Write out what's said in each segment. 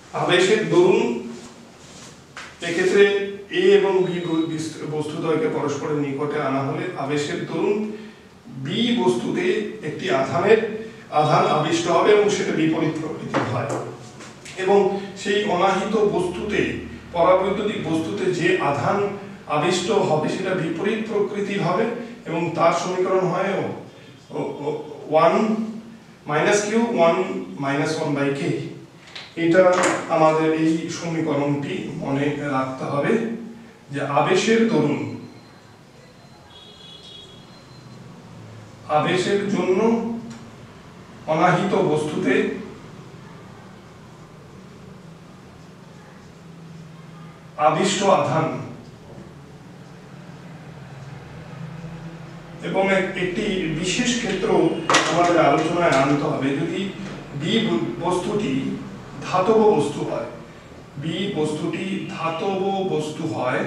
আবেশের দরুন এক্ষেত্রে এ এবং বি বস্তুদ্বয়কে পরস্পরের নিকটে আনা হলে আবেশের দরুন বি বস্তুতে একটি আধান আবিষ্ট হবে এবং সেটা বিপরীত প্রকৃতির হয়, এবং সেই অনাহিত বস্তুতে পরাবৈদ্যুতিক বস্তুতে যে আধান আবিষ্ট হবে সেটা বিপরীত প্রকৃতির হবে, এবং তার সমীকরণ হয় 1 - q 1 - 1/k। এটা আমাদের এই সমীকরণটি মনে রাখতে হবে যে আবেশের জন্য অনাহিত বস্তুতে আবিষ্ট আধান এবং একটি বিশেষ ক্ষেত্র আমাদের আলোচনায় আনতে হবে। যদি বি বস্তুটি ধাতব বস্তু হয়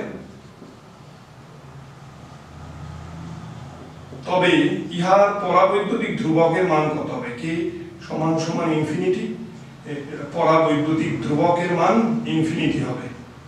তবে ইহার পরাবৈদ্যুতিক ধ্রুবকের মান কত হবে? কে সমান সমান ইনফিনিটি, পরাবৈদ্যুতিক ধ্রুবকের মান ইনফিনিটি হবে।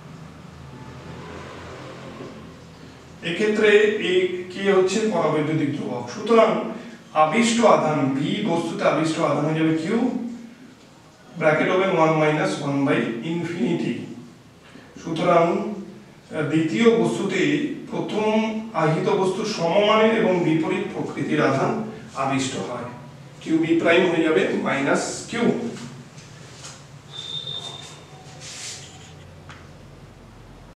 এক্ষেত্রে এই কে হচ্ছে পরাবৈদ্যুতিক ধ্রুবক। সুতরাং আবিষ্ট আধান বি বস্তুতে আবিষ্ট আধান হয়ে যাবে কিউ, ব্র্যাকেট হবে 1 - 1/∞। সুতরাং দ্বিতীয় বস্তুতে প্রথম আহিত বস্তুর সমমানের এবং বিপরীত প্রকৃতির আধান আবিষ্ট হয়, কিউ বি প্রাইম হয়ে যাবে -q।